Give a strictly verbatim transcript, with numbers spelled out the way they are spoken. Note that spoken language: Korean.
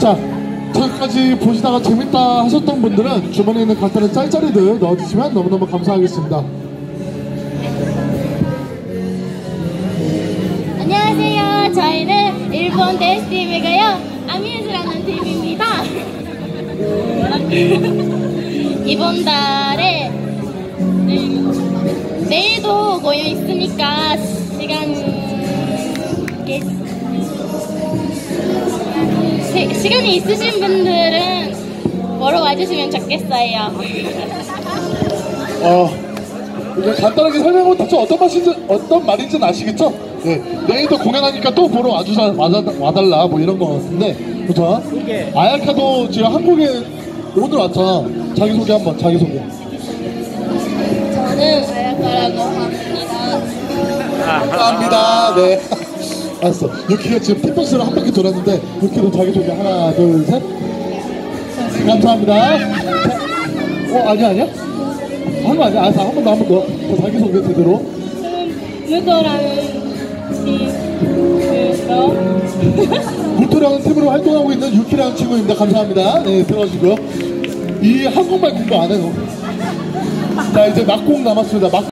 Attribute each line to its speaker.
Speaker 1: 자, 저기까지 보시다가 재밌다 하셨던 분들은 주머니에 있는 간단한 짤짤이들 넣어주시면 너무너무 감사하겠습니다.
Speaker 2: 안녕하세요. 저희는 일본 댄스 팀이고요. 아미즈라는 팀입니다. 이번 달에 네, 내일도 공연 있으니까 시간 게, 시, 시간이 있으신 분들은 보러 와주시면 좋겠어요.
Speaker 1: 어, 이제 간단하게 설명하면 대충 어떤 맛인지, 어떤 말인지는 아시겠죠? 네, 내일도 공연하니까 또 보러 와주자, 와달라 뭐 이런 거 같은데, 그렇죠? 아야카도 지금 한국에 오늘 왔잖아. 자기소개 한번, 자기소개.
Speaker 2: 저는 아야카라고 합니다.
Speaker 1: 감사합니다. 네. 알았어. 유키가 지금 팁버스를 한 바퀴 돌았는데, 유키도 자기소개 하나, 둘, 셋. 감사합니다. 자, 어, 아니야, 아니야? 한 거 아니야? 알았어. 한 번 더, 한 번 더. 자, 자기소개 제대로.
Speaker 2: 저는 무도라는 팀으로
Speaker 1: 무토라는 팀으로 활동하고 있는 유키라는 친구입니다. 감사합니다. 네, 들어가시고요. 이 한국말 공부 안 해요. 자, 이제 막공 남았습니다. 막